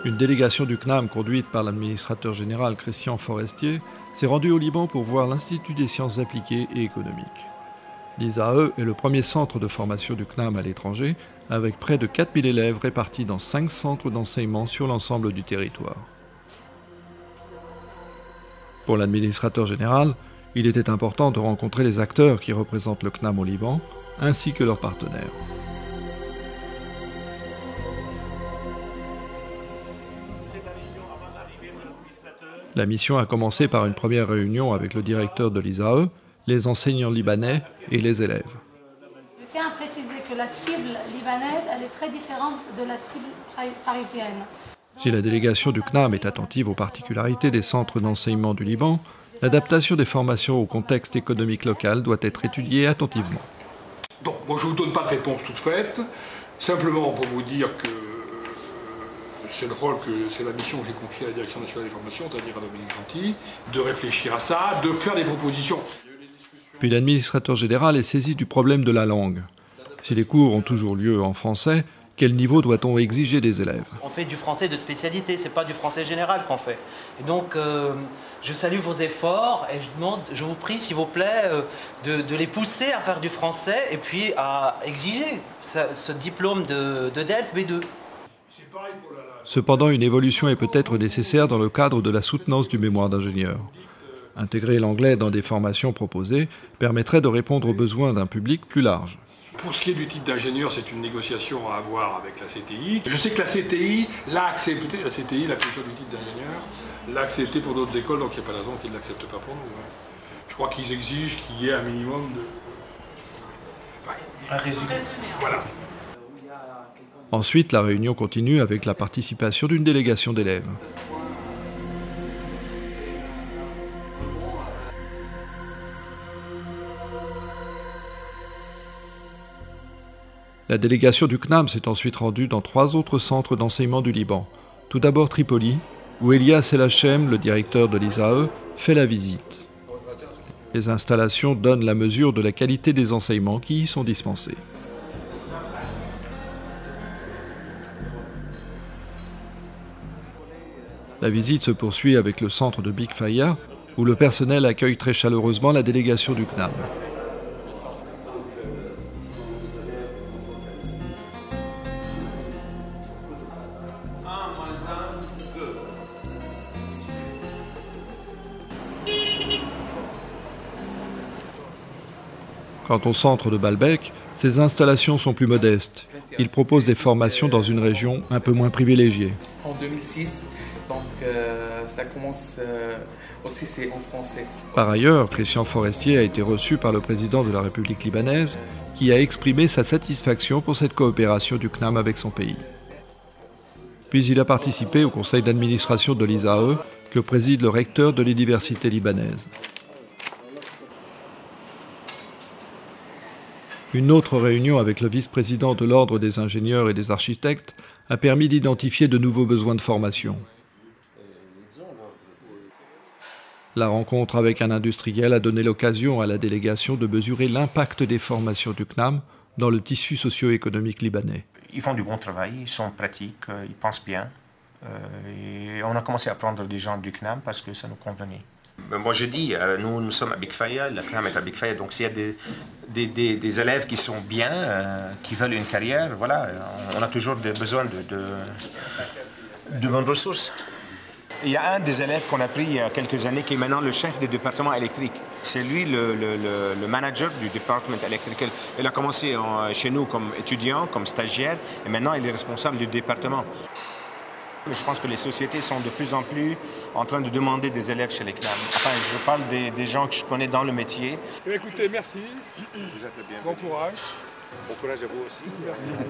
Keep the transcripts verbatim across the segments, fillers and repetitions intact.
Une délégation du C N A M conduite par l'administrateur général Christian Forestier s'est rendue au Liban pour voir l'Institut des sciences appliquées et économiques. L'I S A E est le premier centre de formation du C N A M à l'étranger, avec près de quatre mille élèves répartis dans cinq centres d'enseignement sur l'ensemble du territoire. Pour l'administrateur général, il était important de rencontrer les acteurs qui représentent le C N A M au Liban, ainsi que leurs partenaires. La mission a commencé par une première réunion avec le directeur de l'I S A E, les enseignants libanais et les élèves. Je tiens à préciser que la cible libanaise, elle est très différente de la cible parisienne. Si la délégation du C N A M est attentive aux particularités des centres d'enseignement du Liban, l'adaptation des formations au contexte économique local doit être étudiée attentivement. Donc, moi je ne vous donne pas de réponse toute faite, simplement pour vous dire que c'est le rôle, que c'est la mission que j'ai confiée à la Direction nationale des formations, c'est-à-dire à Dominique Gentil, de réfléchir à ça, de faire des propositions. Puis l'administrateur général est saisi du problème de la langue. Si les cours ont toujours lieu en français, quel niveau doit-on exiger des élèves? On fait du français de spécialité, c'est pas du français général qu'on fait. Et donc, euh, je salue vos efforts et je demande, je vous prie, s'il vous plaît, euh, de, de les pousser à faire du français et puis à exiger ce, ce diplôme de, de D E L F B deux. Cependant, une évolution est peut-être nécessaire dans le cadre de la soutenance du mémoire d'ingénieur. Intégrer l'anglais dans des formations proposées permettrait de répondre aux besoins d'un public plus large. Pour ce qui est du titre d'ingénieur, c'est une négociation à avoir avec la C T I. Je sais que la C T I l'a accepté, la C T I, la commission du titre d'ingénieur, l'a accepté pour d'autres écoles, donc il n'y a pas de raison qu'ils ne l'acceptent pas pour nous. Hein. Je crois qu'ils exigent qu'il y ait un minimum de... Enfin, un résumé. Voilà. Ensuite, la réunion continue avec la participation d'une délégation d'élèves. La délégation du C N A M s'est ensuite rendue dans trois autres centres d'enseignement du Liban. Tout d'abord Tripoli, où Elias Elhachem, le directeur de l'I S A E, fait la visite. Les installations donnent la mesure de la qualité des enseignements qui y sont dispensés. La visite se poursuit avec le centre de Big Faya, où le personnel accueille très chaleureusement la délégation du C N A M. Quant au centre de Baalbek, ses installations sont plus modestes. Il propose des formations dans une région un peu moins privilégiée. En deux mille six, donc euh, ça commence euh, aussi c'est en français. Par ailleurs, Christian Forestier a été reçu par le président de la République libanaise, qui a exprimé sa satisfaction pour cette coopération du C N A M avec son pays. Puis il a participé au conseil d'administration de l'I S A E, que préside le recteur de l'université libanaise. Une autre réunion avec le vice-président de l'Ordre des ingénieurs et des architectes a permis d'identifier de nouveaux besoins de formation. La rencontre avec un industriel a donné l'occasion à la délégation de mesurer l'impact des formations du C N A M dans le tissu socio-économique libanais. Ils font du bon travail, ils sont pratiques, ils pensent bien. Et on a commencé à prendre des gens du C N A M parce que ça nous convenait. Moi je dis, nous, nous sommes à Big Faya, le C N A M est à Big Faya, donc s'il y a des, des, des, des élèves qui sont bien, euh, qui veulent une carrière, voilà, on a toujours besoin de, de, de bonnes ressources. Il y a un des élèves qu'on a pris il y a quelques années qui est maintenant le chef du département électrique. C'est lui le, le, le, le manager du département électrique. Il a commencé en, chez nous comme étudiant, comme stagiaire, et maintenant il est responsable du département. Je pense que les sociétés sont de plus en plus en train de demander des élèves chez les C N A M. Enfin, je parle des, des gens que je connais dans le métier. Écoutez, merci. Vous êtes le bienvenu. Bon courage. Bon courage à vous aussi. Merci.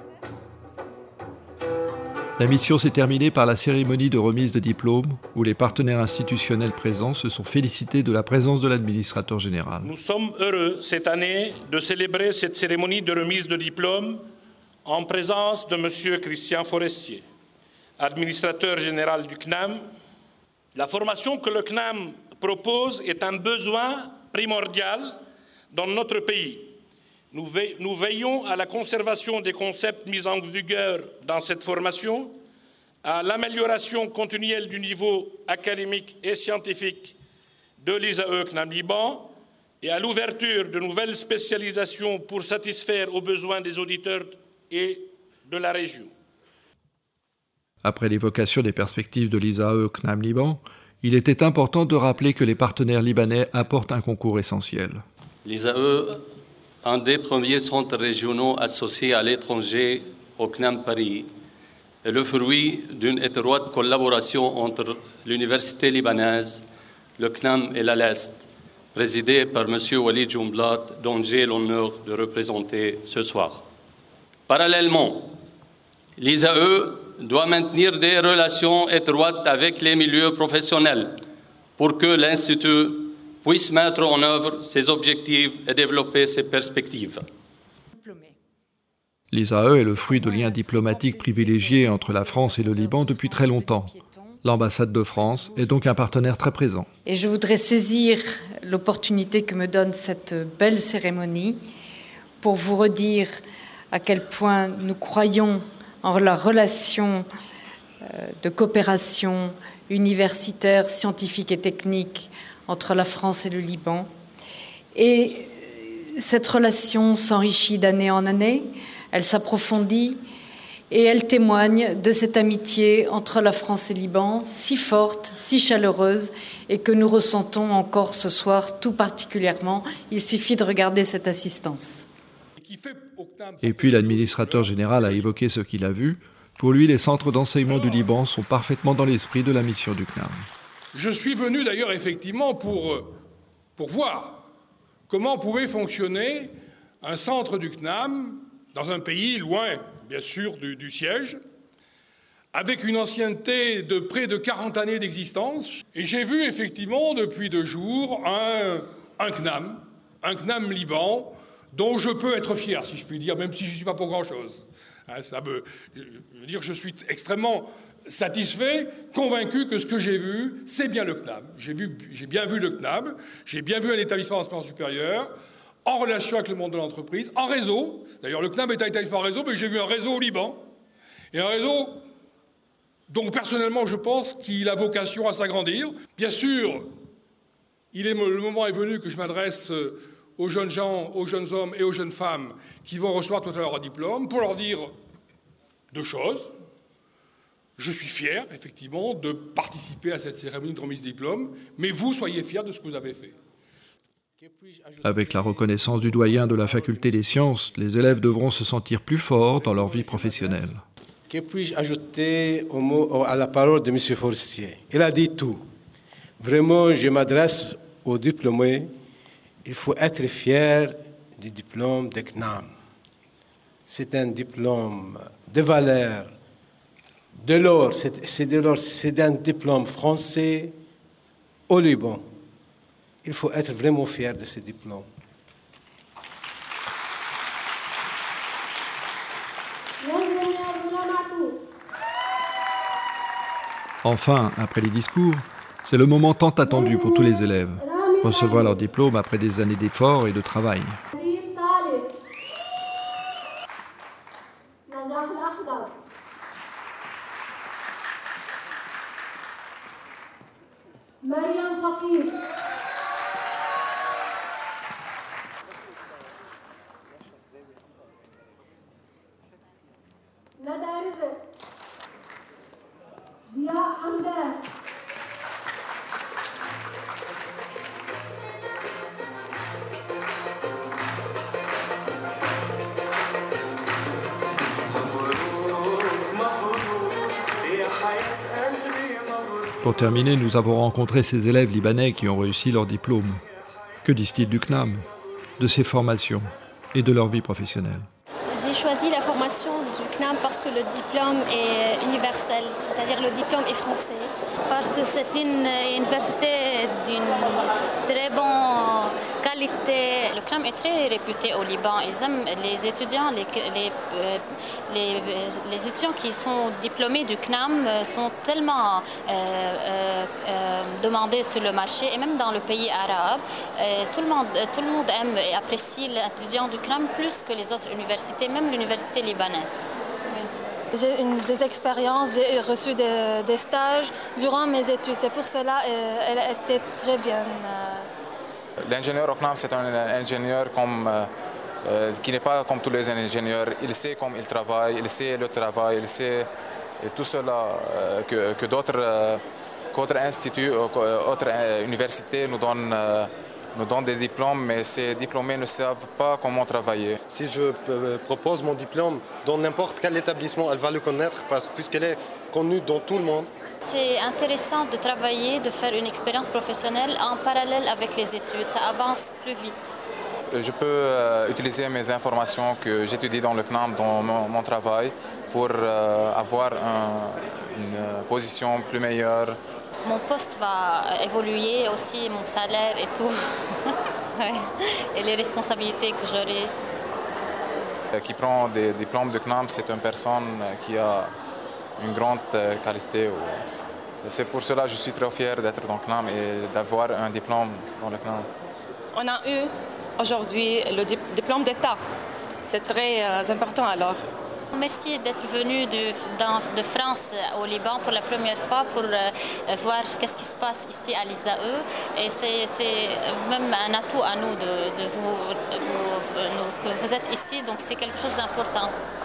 La mission s'est terminée par la cérémonie de remise de diplôme, où les partenaires institutionnels présents se sont félicités de la présence de l'administrateur général. Nous sommes heureux cette année de célébrer cette cérémonie de remise de diplôme en présence de M. Christian Forestier, administrateur général du C N A M. La formation que le C N A M propose est un besoin primordial dans notre pays. Nous, ve nous veillons à la conservation des concepts mis en vigueur dans cette formation, à l'amélioration continuelle du niveau académique et scientifique de l'I S A E CNAM Liban et à l'ouverture de nouvelles spécialisations pour satisfaire aux besoins des auditeurs et de la région. Après l'évocation des perspectives de l'I S A E CNAM Liban, il était important de rappeler que les partenaires libanais apportent un concours essentiel. L'I S A E, un des premiers centres régionaux associés à l'étranger au CNAM Paris, est le fruit d'une étroite collaboration entre l'université libanaise, le CNAM et l'A L E S T, présidée par M. Walid Jumblat, dont j'ai l'honneur de représenter ce soir. Parallèlement, l'I S A E doit maintenir des relations étroites avec les milieux professionnels pour que l'Institut puisse mettre en œuvre ses objectifs et développer ses perspectives. L'I S A E est le fruit de liens diplomatiques privilégiés entre la France et le Liban depuis très longtemps. L'ambassade de France est donc un partenaire très présent. Et je voudrais saisir l'opportunité que me donne cette belle cérémonie pour vous redire à quel point nous croyons en la relation de coopération universitaire, scientifique et technique entre la France et le Liban. Et cette relation s'enrichit d'année en année, elle s'approfondit et elle témoigne de cette amitié entre la France et le Liban, si forte, si chaleureuse, et que nous ressentons encore ce soir tout particulièrement. Il suffit de regarder cette assistance. Et puis l'administrateur général a évoqué ce qu'il a vu. Pour lui, les centres d'enseignement du Liban sont parfaitement dans l'esprit de la mission du CNAM. Je suis venu d'ailleurs effectivement pour, pour voir comment pouvait fonctionner un centre du CNAM dans un pays loin, bien sûr, du, du siège, avec une ancienneté de près de quarante années d'existence. Et j'ai vu effectivement depuis deux jours un, un CNAM, un CNAM Liban, dont je peux être fier, si je puis dire, même si je ne suis pas pour grand-chose. Hein, ça me, je veux dire, je suis extrêmement satisfait, convaincu que ce que j'ai vu, c'est bien le CNAM. J'ai, vu, j'ai bien vu le CNAM, j'ai bien vu un établissement d'enseignement supérieur, en relation avec le monde de l'entreprise, en réseau. D'ailleurs, le CNAM est un établissement en réseau, mais j'ai vu un réseau au Liban. Et un réseau dont, personnellement, je pense qu'il a vocation à s'agrandir. Bien sûr, il est, le moment est venu que je m'adresse aux jeunes gens, aux jeunes hommes et aux jeunes femmes qui vont recevoir tout à l'heure un diplôme pour leur dire deux choses. Je suis fier, effectivement, de participer à cette cérémonie de remise de diplôme, mais vous, soyez fiers de ce que vous avez fait. Avec la reconnaissance du doyen de la faculté des sciences, les élèves devront se sentir plus forts dans leur vie professionnelle. Que puis-je ajouter au mot, à la parole de M. Forestier? Il a dit tout. Vraiment, je m'adresse aux diplômés. Il faut être fier du diplôme de CNAM. C'est un diplôme de valeur. De l'or, c'est, c'est de l'or, c'est un diplôme français au Liban. Il faut être vraiment fier de ce diplôme. Enfin, après les discours, c'est le moment tant attendu pour tous les élèves. Recevoir leur diplôme après des années d'efforts et de travail. Pour terminer, nous avons rencontré ces élèves libanais qui ont réussi leur diplôme. Que disent-ils du CNAM, de ses formations et de leur vie professionnelle? J'ai choisi la formation du CNAM parce que le diplôme est universel, c'est-à-dire le diplôme est français. Parce que c'est une université d'une très bonne qualité. Le CNAM est très réputé au Liban. Ils aiment les étudiants, les, les, les, les étudiants qui sont diplômés du CNAM sont tellement euh, euh, demandés sur le marché et même dans le pays arabe. Euh, tout le monde, tout le monde aime et apprécie l'étudiant du CNAM plus que les autres universités, même l'université libanaise. J'ai une, des expériences, j'ai reçu des, des stages durant mes études. C'est pour cela qu'elle a été très bien. L'ingénieur au CNAM, c'est un ingénieur comme, euh, qui n'est pas comme tous les ingénieurs. Il sait comment il travaille, il sait le travail, il sait tout cela euh, que, que d'autres euh, qu'autres instituts, autres universités nous donnent. Euh, nous donnent des diplômes, mais ces diplômés ne savent pas comment travailler. Si je propose mon diplôme dans n'importe quel établissement, elle va le connaître puisqu'elle est connue dans tout le monde. C'est intéressant de travailler, de faire une expérience professionnelle en parallèle avec les études. Ça avance plus vite. Je peux euh, utiliser mes informations que j'étudie dans le CNAM, dans mon, mon travail, pour euh, avoir un, une position plus meilleure. Mon poste va évoluer aussi, mon salaire et tout. Ouais. Et les responsabilités que j'aurai. Qui prend des diplômes de CNAM, c'est une personne qui a une grande qualité. C'est pour cela que je suis très fier d'être dans le CNAM et d'avoir un diplôme dans le CNAM. On a eu aujourd'hui le diplôme d'État. C'est très important alors. Merci d'être venu de, dans, de France au Liban pour la première fois pour euh, voir qu'est-ce qui se passe ici à l'I S A E. Et c'est même un atout à nous de, de vous, vous, vous, que vous êtes ici, donc c'est quelque chose d'important.